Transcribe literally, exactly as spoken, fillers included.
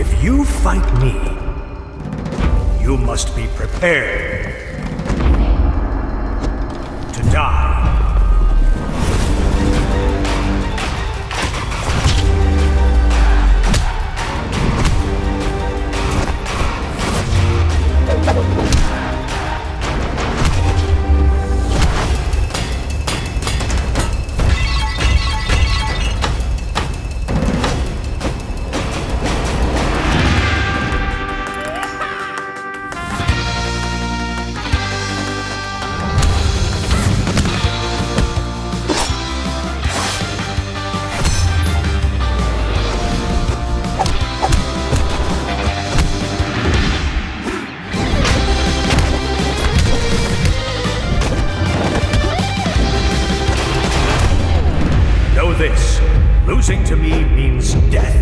If you fight me, you must be prepared to die. Know this, losing to me means death.